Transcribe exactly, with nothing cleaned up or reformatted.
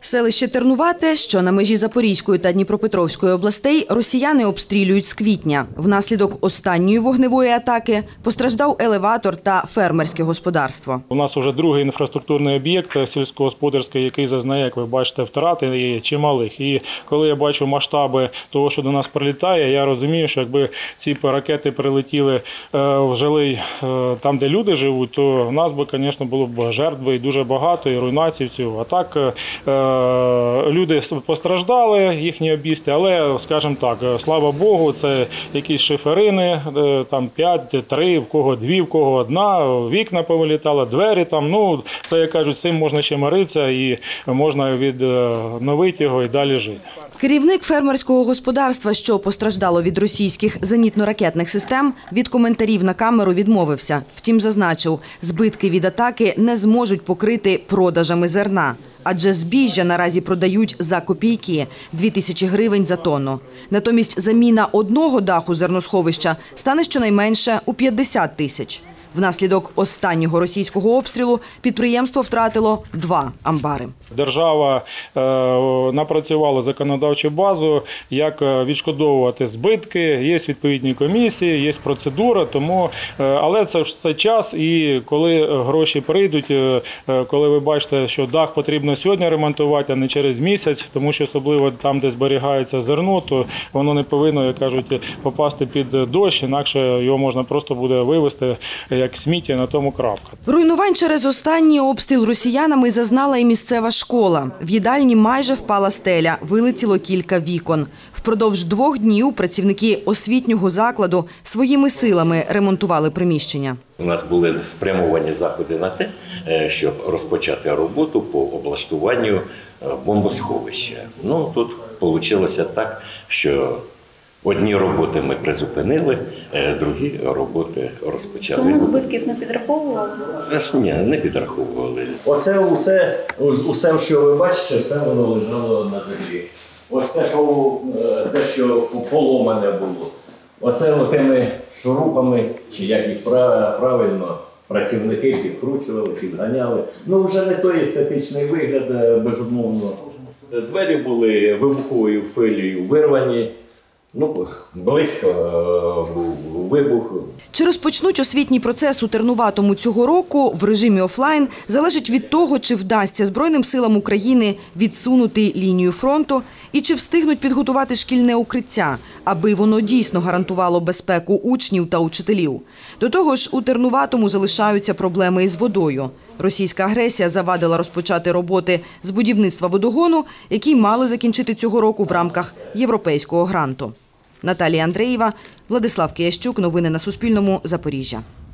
Селище Тернувате, що на межі Запорізької та Дніпропетровської областей, росіяни обстрілюють з квітня. Внаслідок останньої вогневої атаки постраждав елеватор та фермерське господарство. У нас вже другий інфраструктурний об'єкт сільськогосподарський, який зазнає, як ви бачите, втрати чималих. І коли я бачу масштаби того, що до нас прилітає, я розумію, що якби ці ракети прилетіли в жилий, там, де люди живуть, то в нас би, звісно, було б жертв і дуже багато, і руйнацій цього. А так, люди постраждали, їхні об'їзди, але, скажімо так, слава Богу, це якісь шиферини, там п'ять, три, в кого дві, в кого одна, вікна повилітали, двері там, ну, це, як кажуть, з цим можна ще миритися і можна відновити його і далі жити. Керівник фермерського господарства, що постраждало від російських зенітно-ракетних систем, від коментарів на камеру відмовився. Втім, зазначив, збитки від атаки не зможуть покрити продажами зерна. Адже збіжжя наразі продають за копійки – дві тисячі гривень за тонну. Натомість заміна одного даху зерносховища стане щонайменше у п'ятдесят тисяч. Внаслідок останнього російського обстрілу підприємство втратило два амбари. Держава е, напрацювала законодавчу базу, як відшкодовувати збитки, є відповідні комісії, є процедура, тому, е, але це все час, і коли гроші прийдуть, е, коли ви бачите, що дах потрібно сьогодні ремонтувати, а не через місяць, тому що особливо там, де зберігається зерно, то воно не повинно, як кажуть, попасти під дощ, інакше його можна просто буде вивезти як сміття, на тому крапка. Руйнувань через останній обстріл росіянами зазнала і місцева школа. В їдальні майже впала стеля, вилетіло кілька вікон. Впродовж двох днів працівники освітнього закладу своїми силами ремонтували приміщення. У нас були спрямовані заходи на те, щоб розпочати роботу по облаштуванню бомбосховища. Ну, тут вийшло так, що одні роботи ми призупинили, другі роботи розпочали. Суму збитків не підраховували? Ні, не підраховували. Оце усе, усе, що ви бачите, все воно лежало на землі. Ось те, що, те, що поломане було. Оце тими шурупами, чи як їх правильно, працівники підкручували, підганяли. Ну, вже не той естетичний вигляд, безумовно. Двері були вибуховою хвилею вирвані. Ну, близько був вибух. Чи розпочнуть освітній процес у Тернуватому цього року в режимі офлайн залежить від того, чи вдасться Збройним силам України відсунути лінію фронту і чи встигнуть підготувати шкільне укриття, аби воно дійсно гарантувало безпеку учнів та учителів. До того ж, у Тернуватому залишаються проблеми із водою. Російська агресія завадила розпочати роботи з будівництва водогону, які мали закінчити цього року в рамках європейського гранту. Наталія Андреєва, Владислав Киящук. Новини на Суспільному. Запоріжжя.